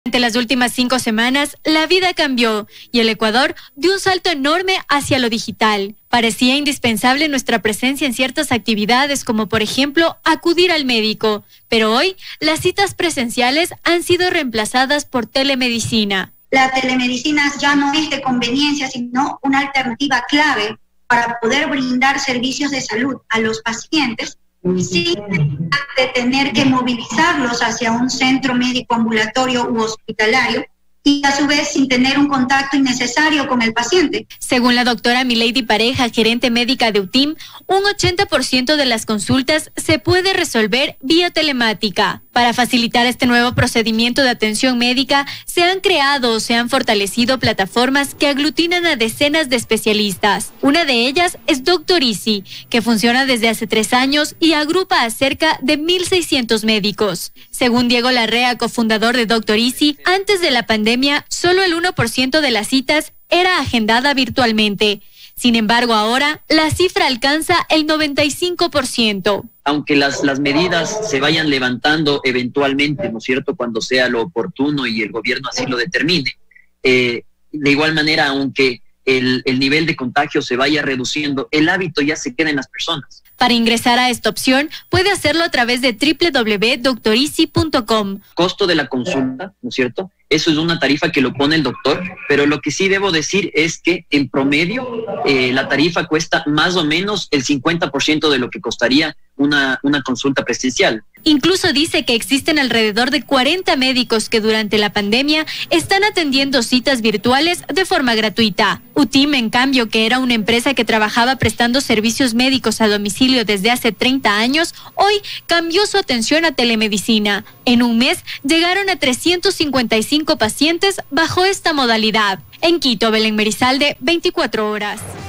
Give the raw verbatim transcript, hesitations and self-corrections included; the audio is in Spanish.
Durante las últimas cinco semanas, la vida cambió y el Ecuador dio un salto enorme hacia lo digital. Parecía indispensable nuestra presencia en ciertas actividades, como por ejemplo acudir al médico, pero hoy las citas presenciales han sido reemplazadas por telemedicina. La telemedicina ya no es de conveniencia, sino una alternativa clave para poder brindar servicios de salud a los pacientes sin de tener que movilizarlos hacia un centro médico ambulatorio u hospitalario y a su vez sin tener un contacto innecesario con el paciente. Según la doctora Milady Pareja, gerente médica de U T I M, un ochenta por ciento de las consultas se puede resolver vía telemática. Para facilitar este nuevo procedimiento de atención médica, se han creado o se han fortalecido plataformas que aglutinan a decenas de especialistas. Una de ellas es Doctor Easy, que funciona desde hace tres años y agrupa a cerca de mil seiscientos médicos. Según Diego Larrea, cofundador de Doctor Easy, antes de la pandemia, solo el uno por ciento de las citas era agendada virtualmente. Sin embargo, ahora la cifra alcanza el noventa y cinco por ciento. Aunque las, las medidas se vayan levantando eventualmente, ¿no es cierto?, cuando sea lo oportuno y el gobierno así lo determine, eh, de igual manera, aunque el, el nivel de contagio se vaya reduciendo, el hábito ya se queda en las personas. Para ingresar a esta opción, puede hacerlo a través de doble u doble u doble u punto doctor easy punto com. Costo de la consulta, ¿no es cierto? Eso es una tarifa que lo pone el doctor, pero lo que sí debo decir es que en promedio eh, la tarifa cuesta más o menos el cincuenta por ciento de lo que costaría una, una consulta presencial. Incluso dice que existen alrededor de cuarenta médicos que durante la pandemia están atendiendo citas virtuales de forma gratuita. U T I M, en cambio, que era una empresa que trabajaba prestando servicios médicos a domicilio desde hace treinta años, hoy cambió su atención a telemedicina. En un mes llegaron a trescientos cincuenta y cinco pacientes bajo esta modalidad. En Quito, Belén Merizalde, veinticuatro horas.